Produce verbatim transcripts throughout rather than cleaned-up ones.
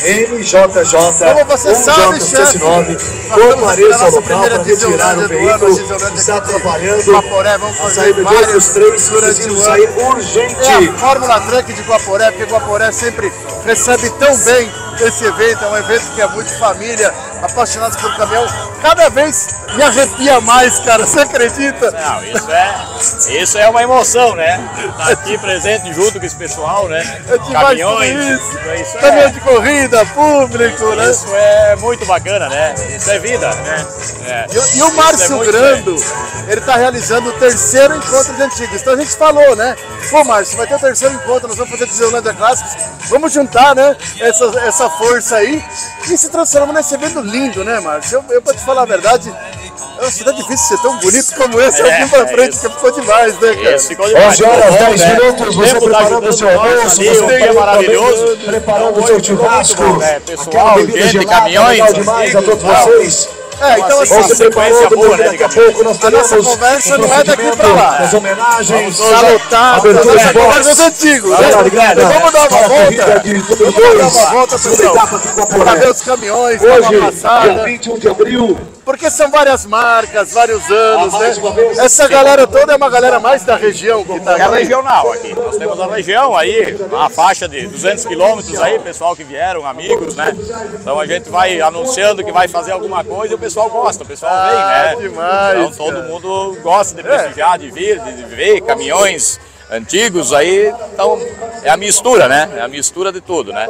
M J J Como você sabe, chefe, nove, compareça ao local para retirar o veículo que está atrapalhando Guaporé. Vamos a fazer saída de vários outros três, durante precisam o sair ano. urgente. É a Fórmula Truck de Guaporé, porque Guaporé sempre recebe tão bem esse evento. É um evento que é muito família, apaixonados por caminhão. Cada vez me arrepia mais, cara, você acredita? Não, isso é, isso é uma emoção, né? Estar aqui presente junto com esse pessoal, né? É demais Caminhões, tudo isso. isso Caminhão é, de corrida, público, né? isso é muito bacana, né? Isso é vida, né? É. E, o- e o Isso Márcio é muito Grando, ele está realizando o terceiro encontro de antigos. Então a gente falou, né? Pô, Márcio, vai ter o terceiro encontro, nós vamos fazer Deslândia Clássicos. Vamos juntar, né? Essa, essa força aí e se transforma nesse evento lindo, né, Márcio? Eu, eu pra te falar a verdade, nossa, tá difícil ser tão bonito como esse. É, aqui pra é frente, isso. que ficou demais, né, cara? Isso ficou demais. onze horas, Ficou bom, dez né? minutos, você Tempo tá preparando o seu ajudando nós almoço, ali, você o dia tá maravilhoso. preparando o Então, seu hoje ficou muito churrasco, bom, né? aquela Pessoal, bebida gente, gelada, caminhões, legal demais a todos amigos, vocês. É, então assim, Vamos se preparando, boa, né, porque daqui a de pouco nós a nossa teremos conversa um não é daqui pra procedimento lá. das homenagens, Tá lotado, abertura nossa de box. conversa é antigo, né? Galera, ligada, Vamos dar uma para a volta. corrida de número Vamos dar dois, uma volta, segunda pessoal. etapa aqui em Guaporé. Pra ver os caminhões, dar uma Hoje, dia passada. vinte e um de abril, Porque são várias marcas, vários anos, Ah, né? mais uma vez. Essa galera toda é uma galera mais da região que tá É aqui. regional aqui. Nós temos a região aí, uma faixa de duzentos quilômetros aí, pessoal que vieram, amigos, né? Então a gente vai anunciando que vai fazer alguma coisa e o pessoal gosta, o pessoal vem, Ah, né? demais, Então todo cara. mundo gosta de prestigiar, de vir, de ver caminhões antigos aí. Então é a mistura, né? É a mistura de tudo, né?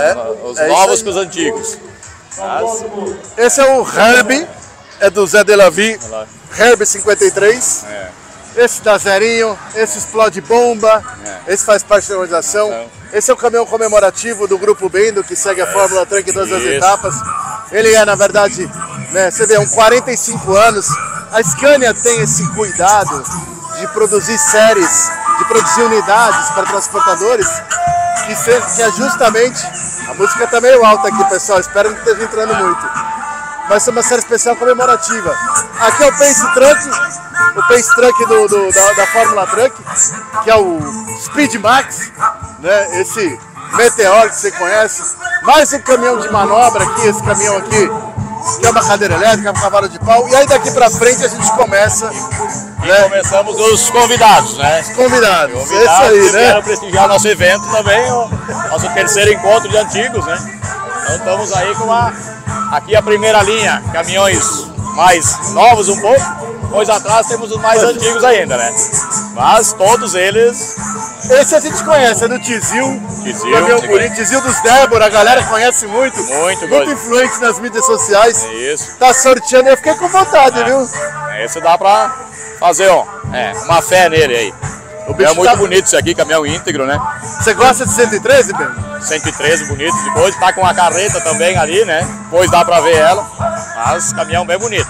Os é novos isso com os antigos. Mas, Esse é o Herbie, é do Zé Delavi, Herbie cinquenta e três. é. Esse da Zerinho, esse explode bomba, esse faz parte da organização. Esse é o caminhão comemorativo do Grupo Bendo, que segue a Fórmula Truck em todas as Isso. etapas. Ele é, na verdade, né, você vê, um quarenta e cinco anos. A Scania tem esse cuidado de produzir séries, de produzir unidades para transportadores, que, se, que é justamente... A música está meio alta aqui, pessoal, espero que não esteja entrando muito. Vai ser uma série especial comemorativa. Aqui é o Pace Truck, o Pace Truck do, do- da, da Fórmula Truck, que é o Speed Max, né? Esse Meteor que você conhece. Mais um caminhão de manobra aqui, esse caminhão aqui, que é uma cadeira elétrica, um cavalo de pau. E aí daqui pra frente a gente começa, E né? começamos os convidados, né? Convidados. É Convidados isso aí, que vieram né? prestigiar nosso evento também, o nosso terceiro encontro de antigos, né? Então estamos aí com a, aqui a primeira linha, caminhões mais novos um pouco, pois atrás temos os mais antigos ainda, né? Mas todos eles, Esse a gente conhece, é do Tizil. Tizil, Caminhão você bonito, Tizil dos Débora, a galera conhece muito. Muito, Muito gosto. influente nas mídias sociais. é isso, Tá sorteando, eu fiquei com vontade, viu? esse dá pra fazer ó, é, uma fé nele aí. O É bicho muito tá... bonito isso aqui, caminhão íntegro, né? Você gosta de cento e treze, Ben? cento e treze bonito, depois tá com a carreta também ali, né? Depois dá pra ver ela, mas caminhão bem bonito,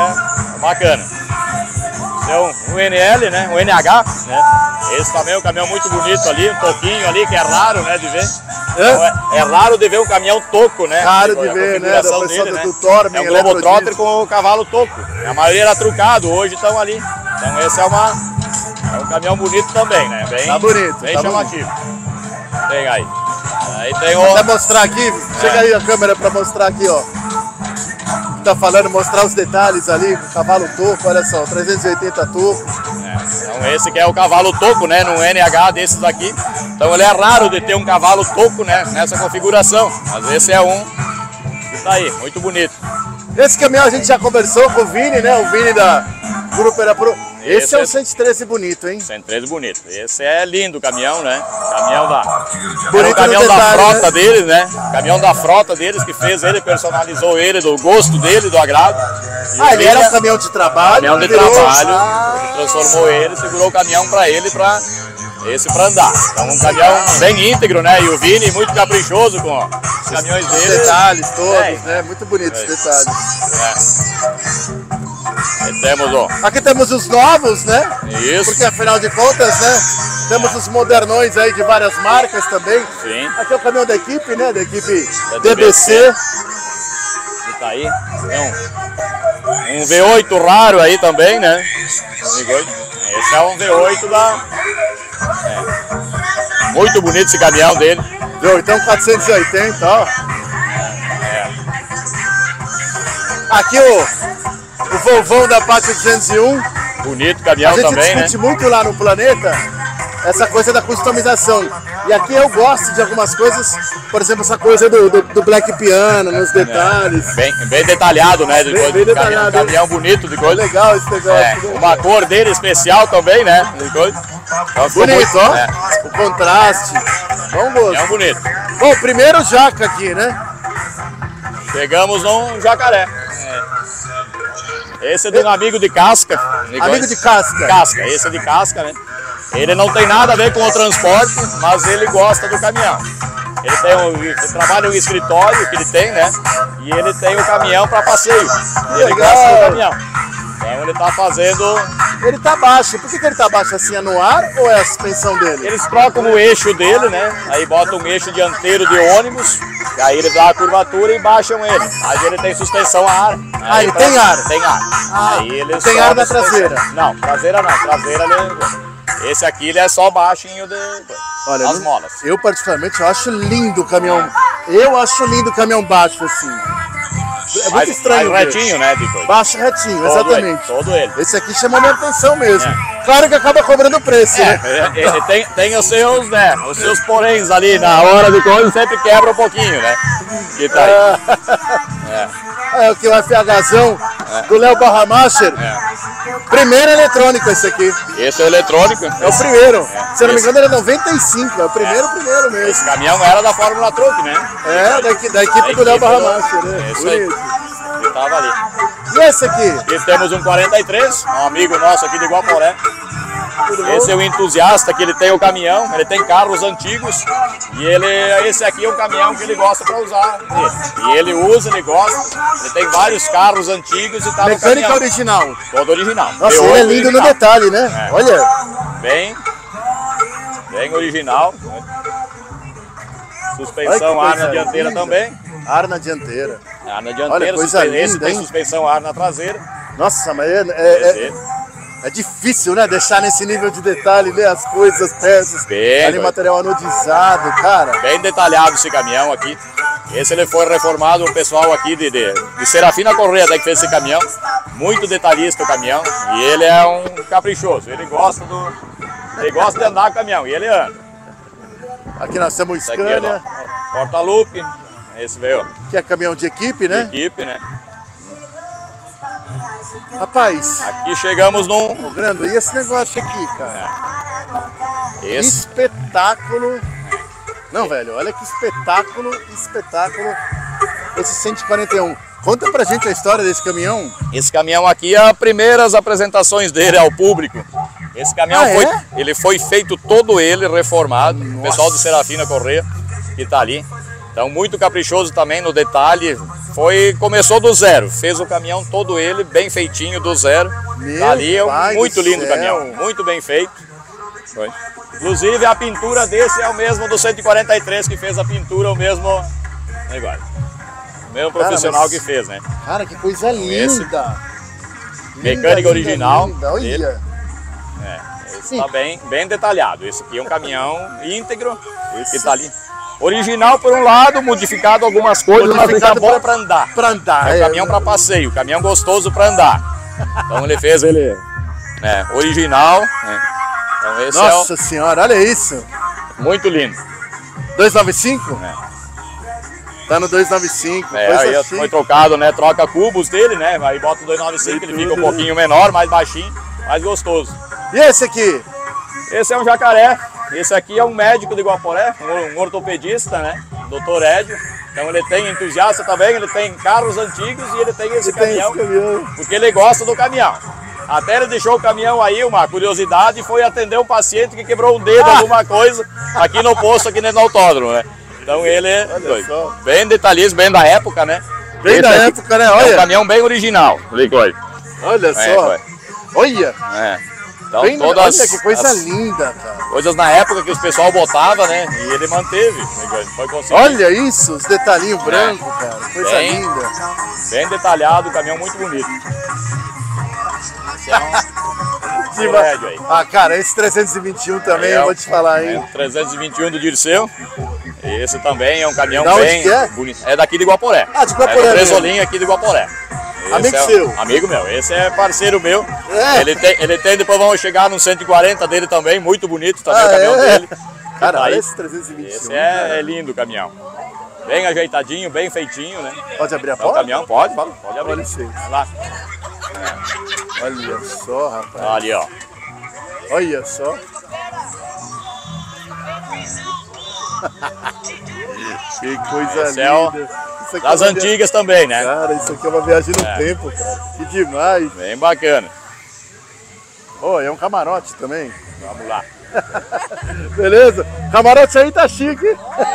é bacana. Esse é um, um N L, né? Um N H, né? Esse também é um caminhão muito bonito ali, um toquinho ali, que é raro, né, de ver. Então, é, é raro de ver um caminhão toco, né? Raro de A ver, né? configuração Da pessoa dele, do né? Tormen, É um Globotrotter Eletrodiesel. com o cavalo toco. A maioria era trucado, hoje estão ali. Então esse é, uma, é um caminhão bonito também, né? Bem, Tá bonito, bem tá chamativo. Tem aí. Aí tem o... Quer mostrar aqui? Chega aí a câmera pra mostrar aqui, ó. Tá falando, mostrar os detalhes ali, o cavalo toco, olha só, trezentos e oitenta toco. É, então esse que é o cavalo toco, né, no N H desses aqui. Então ele é raro de ter um cavalo toco, né, nessa configuração. Mas esse é um que tá aí, muito bonito. Esse caminhão a gente já conversou com o Vini, né? O Vini da Grupo Era Pro. Esse, Esse é é- um cento e treze bonito, hein? cento e treze bonito. Esse é lindo o caminhão, né? Caminhão da, era Bonito o caminhão no da detalhe, frota né? deles, né? Caminhão da frota deles que fez ele, personalizou ele, do gosto dele, do agrado. E Ah, o ele Vini era é- um caminhão de trabalho. caminhão de virou- trabalho, Ah, ele transformou ele, segurou o caminhão para ele, para esse para andar. Então um caminhão bem íntegro, né? E o Vini muito caprichoso com ó, os caminhões os dele. detalhes todos, É. né? Muito bonitos os detalhes. É. E temos ó, Aqui temos os novos, né? isso, Porque afinal de contas, né? Temos os modernões aí de várias marcas também. sim, Aqui é o caminhão da equipe, né? Da equipe Da D B C. que tá aí. Tem um, um V oito raro aí também, né? Esse é um V oito da... É. Muito bonito esse caminhão dele. Viu? Então quatrocentos e oitenta, ó. Aqui o, o Volvão da Pátio duzentos e um. Bonito caminhão A gente também, discute né? muito lá no Planeta essa coisa da customização. E aqui eu gosto de algumas coisas, por exemplo, essa coisa do, do, do black piano, nos detalhes. Bem, bem detalhado, né? De Bem- coisa, bem de caminhão, detalhado. caminhão bonito de coisa. Legal esse negócio. É, uma cor dele especial também, né? De coisa. Então, ficou Bonito, muito- ó. É, O contraste. Bom gosto. caminhão bonito. Bom, primeiro jaca aqui, né? Chegamos num jacaré. Esse é de um amigo de casca. Amigo de casca. Casca, esse é de casca, né? Ele não tem nada a ver com o transporte, mas ele gosta do caminhão. Ele tem um, ele trabalha no escritório que ele tem, né? E ele tem o caminhão para passeio. E ele Legal. gosta do caminhão. Então ele está fazendo. Ele tá baixo. Por que, que ele tá baixo assim? É no ar ou é a suspensão dele? Eles trocam o eixo dele, né? Aí botam um eixo dianteiro de ônibus, e aí ele dá a curvatura e baixam ele. Mas ele tem suspensão a ar. Ah, Aí ele pra- tem ar? Tem ar. Ah, aí ele tem sobe ar na a suspensão. traseira? Não, traseira não. Traseira ele... Esse aqui ele é só baixinho de Olha, as não- molas. eu particularmente eu acho lindo o caminhão. Eu acho lindo o caminhão baixo assim. É muito Mais, estranho. mais ver. retinho, né? De coisa. Baixo retinho, Todo exatamente. ele, todo ele. Esse aqui chamou minha atenção mesmo. É. Claro que acaba cobrando preço, É, né? ele tem, tem os seus, né? Os seus poréns ali na hora de coisa sempre quebra um pouquinho, né? Que tá aí. É o que o FHzão do Léo Barramacher. É. Primeiro eletrônico esse aqui. Esse é o eletrônico. É o primeiro. Se eu não me Esse- engano, ele é noventa e cinco. É o primeiro, primeiro mesmo. Esse caminhão era da Fórmula Truck, né? É, da, equi- da equipe Da do Léo equipe do- Barramacher, né? Isso aí. Bonito. Que tava ali. E esse aqui? Aqui temos um quarenta e três, um amigo nosso aqui de Guaporé. Tudo bom? Esse é o entusiasta que ele tem o caminhão, ele tem carros antigos e ele, esse aqui é um caminhão que ele gosta para usar. Ele. E ele usa, ele gosta, ele tem vários carros antigos e tá no Mecânica caminhão. original. Todo original. Nossa, V oito ele é lindo no original. detalhe, né? É. Olha. Bem, bem original. Olha Suspensão que ar coisa na dianteira linda. também. Ar na dianteira. Ar na Olha, dianteira, coisa suspe- esse linda, tem hein? suspensão ar na traseira. Nossa, mas é, Esse é, é, é difícil, né? Deixar nesse nível de detalhe, né? As coisas, as peças. Bem, ali doido. material anodizado, cara. Bem detalhado esse caminhão aqui. Esse ele foi reformado, o pessoal aqui de, de, de Serafina Correia até que fez esse caminhão. Muito detalhista o caminhão. E ele é um caprichoso. Ele gosta do. Ele gosta de andar com o caminhão. E ele anda. Aqui nós temos o Esse aqui é Scania, o porta-lupe. Esse veio que é caminhão de equipe, de né? equipe, né? Rapaz, Aqui chegamos num. ô Grando, e esse negócio aqui, cara? Esse, Espetáculo. Não, velho, olha que espetáculo, espetáculo. Esse cento e quarenta e um. Conta pra gente a história desse caminhão. esse caminhão aqui é as primeiras apresentações dele ao público. Esse caminhão Ah, foi, é? ele foi feito todo ele reformado. O pessoal de Serafina Correia que tá ali. Então muito caprichoso também no detalhe. Foi, começou do zero, fez o caminhão todo ele bem feitinho do zero. Meu Tá ali é um pai muito do lindo o céu. caminhão, muito bem feito. Foi. Inclusive a pintura desse é o mesmo do cento e quarenta e três que fez a pintura, o mesmo negócio. O mesmo Cara, profissional mas- que fez, né? Cara, que coisa Esse. linda. Mecânica Linda, original linda, olha. dele. É, esse Sim. tá bem, bem detalhado. Esse aqui é um caminhão íntegro que tá ali. Original por um lado, modificado algumas coisas, mas Modificado fica bom para andar. Pra andar. É é. um caminhão para passeio, caminhão gostoso para andar. Então ele fez ele né, original. Né? Então esse Nossa senhora, olha isso. é o- muito lindo. duzentos e noventa e cinco? É. Tá no duzentos e noventa e cinco. É, coisa aí chique. foi trocado, né? Troca cubos dele, né? Aí bota o duzentos e noventa e cinco, ele fica um pouquinho menor, mais baixinho, mais gostoso. E esse aqui? Esse é um jacaré. Esse aqui é um médico de Guaporé, um, um ortopedista, né? doutor Édio. Então ele tem entusiasta também, ele tem carros antigos e ele tem esse Ele tem caminhão, esse caminhão. porque ele gosta do caminhão. Até ele deixou o caminhão aí, uma curiosidade, foi atender um paciente que quebrou um dedo, Ah! alguma coisa, aqui no posto, aqui no autódromo, né? Então ele é doido. só. Bem detalhista, bem da época, né? Bem Esse da aqui época, né? É um Olha. caminhão bem original, Licoide. Olha É, só. foi. Olha. É. Então Bem, todas olha que coisa as linda, cara. coisas na época que os pessoal botava, né? E ele manteve, Licoide. Foi conseguido. Olha isso, os detalhinhos brancos, cara. Coisa Bem. linda. Bem detalhado, caminhão muito bonito. Esse é um prédio aí. Ah, cara, esse trezentos e vinte e um também, É eu o- vou te falar, É hein? o trezentos e vinte e um do Dirceu. Esse também é um caminhão Da onde bem que é? bonito. É daqui de Guaporé. Ah, de Guaporé É do mesmo. Tresolim aqui de Guaporé. Amigo é seu? Amigo meu, esse é parceiro meu. É. Ele, tem, ele tem, depois vamos chegar no cento e quarenta dele também, muito bonito também Ah, o caminhão é? dele. Cara, Tá olha aí. esse trezentos e vinte e um. Esse é, é lindo o caminhão. Bem ajeitadinho, bem feitinho, né? Pode abrir a É o porta? caminhão, pode, pode, pode abrir. Olha licença. Vai lá. Olha só, rapaz. Ali, ó. Olha só. Que coisa Esse linda. é o- Isso aqui Das é uma via- antigas também, né? Cara, isso aqui é uma viagem no É. tempo, cara. Que demais. Bem bacana. Oh, é um camarote também. Vamos lá. Beleza? O camarote aí tá chique.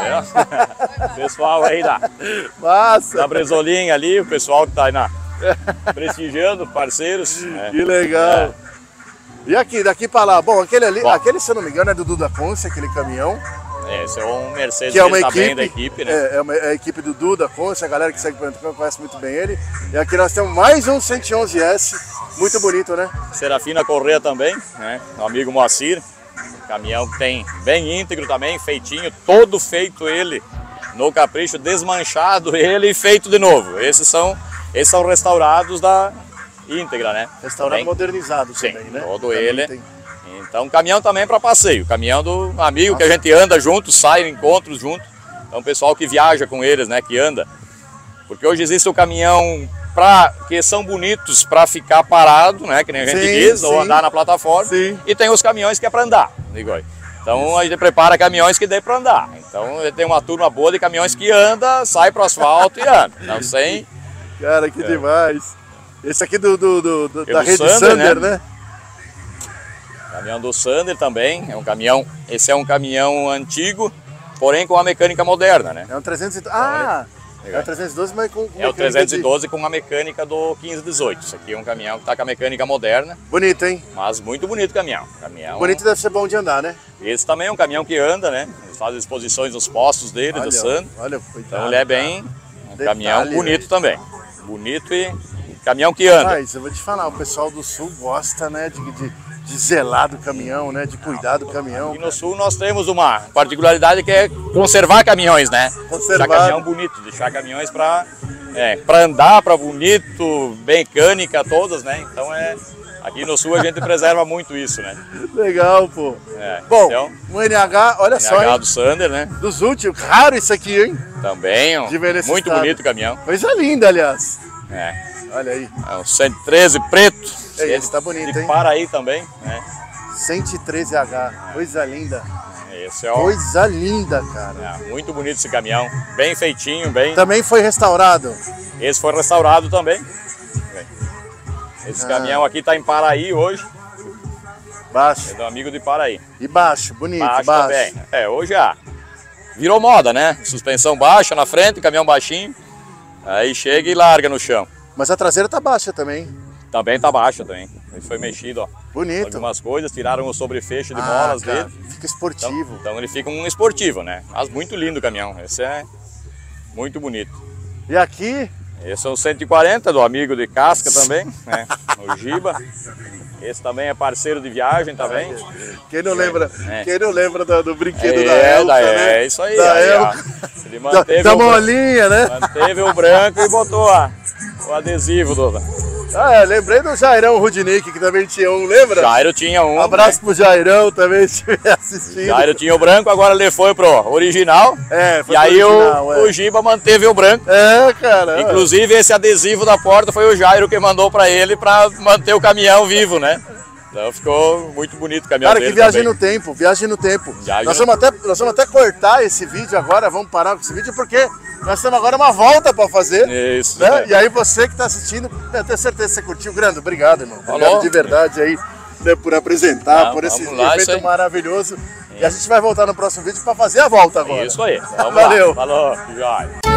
É. Pessoal aí da, Massa. da Bresolinha ali, o pessoal que tá aí na, prestigiando, parceiros. né? Que legal. E aqui, daqui pra lá? Bom, aquele ali, Bom. aquele, se eu não me engano, é do Duda Conce, aquele caminhão. Esse é um Mercedes Que é uma ele tá equipe, bem da equipe, né? é, é, uma, é a equipe do Duda Conce, a galera que segue o Pernambucano conhece muito bem ele. E aqui nós temos mais um cento e onze S, muito bonito, né? Serafina Corrêa também, né? O amigo Moacir. Caminhão que tem bem íntegro também, feitinho, todo feito ele no capricho, desmanchado ele e feito de novo. Esses são, esses são restaurados da íntegra, né? Restaurado Também- modernizado Sim, também, né? todo Também ele. tem- Então, caminhão também para passeio, caminhão do amigo que a gente anda junto, sai em encontros junto. Então, o pessoal que viaja com eles, né, que anda. Porque hoje existe o caminhão pra, que são bonitos para ficar parado, né, que nem a gente Sim, diz, ou sim. andar na plataforma. Sim. E tem os caminhões que é para andar, digo aí. Então, a gente prepara caminhões que dê para andar. Então, tem uma turma boa de caminhões que anda, sai para o asfalto e anda. Não sem... Cara, que demais. Esse aqui do, do, do- do- É da do rede Sander, Sander, né? né? Caminhão do Sander também, é um caminhão, esse é um caminhão antigo, porém com a mecânica moderna, né? É um trezentos e doze. Ah! É o trezentos e doze, mas com, com É o mecânica trezentos e de- doze com a mecânica do quinze dezoito. Isso aqui é um caminhão que está com a mecânica moderna, Bonito, hein? mas muito bonito o caminhão. caminhão Bonito deve ser bom de andar, né? Esse também é um caminhão que anda, né? Eles fazem exposições nos postos dele, do Sander. olha, coitado. Então ele é bem um Detalhe, caminhão bonito velho. também. Bonito e caminhão que anda. Mas eu vou te falar, o pessoal do Sul gosta, né, de, de, de zelar do caminhão, né, de cuidar do caminhão. Aqui no Sul nós temos uma particularidade que é conservar caminhões, né? Conservar. Deixar caminhão bonito, deixar caminhões para é, para andar, para bonito, mecânica, todas, né? Então é aqui no Sul a gente preserva muito isso, né? Legal, pô. É, Bom, então, um N H, olha só, N H hein? do Sander, né? Dos últimos, raro isso aqui, hein? Também, ó, De ver nesse muito estado. bonito o caminhão. Coisa linda, aliás. É, Olha aí, é um cento e treze preto. É, esse tá bonito, de hein? Paraí também, né? cento e treze H, coisa linda. Esse é, o, Coisa linda, cara. é muito bonito esse caminhão, bem feitinho, bem. Também foi restaurado. Esse foi restaurado também. Esse Ah. caminhão aqui está em Paraí hoje, Baixo é do amigo de Paraí. e baixo, bonito, Baixo, baixo. também. É, hoje já virou moda, né? Suspensão baixa na frente, caminhão baixinho. Aí chega e larga no chão. Mas a traseira tá baixa também. Também tá baixa também. Ele foi mexido, ó. Bonito. Algumas coisas, tiraram o sobrefecho de Ah, molas cara, dele. fica Então, esportivo. então ele fica um esportivo, né? Mas muito lindo o caminhão. Esse é muito bonito. E aqui, Esse é o cento e quarenta do amigo de casca também, né? O Giba. Esse também é parceiro de viagem também. quem não lembra, É. quem não lembra do, do brinquedo É, da Elka, da- né? é isso aí. Da aí, ó. Elka. Ele Da, manteve, da o, bran- molinha, né? manteve o branco e botou a, o adesivo do. Ah, é, lembrei do Jairão Rudnick, que também tinha um, lembra? Jairo tinha um. Um abraço pro Jairão também, se estiver assistindo. Jairo tinha o branco, agora ele foi pro original. É, foi E aí pro original, o, é. o Giba manteve o branco. É, cara. Inclusive esse adesivo da porta foi o Jairo que mandou pra ele pra manter o caminhão vivo, né? Então ficou muito bonito o caminhão Cara, que dele viagem também. no tempo, viagem no tempo. Viagem nós, no- vamos até, nós vamos até cortar esse vídeo agora, vamos parar com esse vídeo, porque nós temos agora uma volta para fazer. Isso. Né? né? E aí você que está assistindo, eu tenho certeza que você curtiu. Grande, obrigado, irmão. Obrigado Falou. de verdade aí, né, por apresentar, Não, por esse vamos lá, isso evento aí. maravilhoso. E a gente vai voltar no próximo vídeo para fazer a volta agora. Isso aí. Vamos Valeu. lá. Falou. Joia.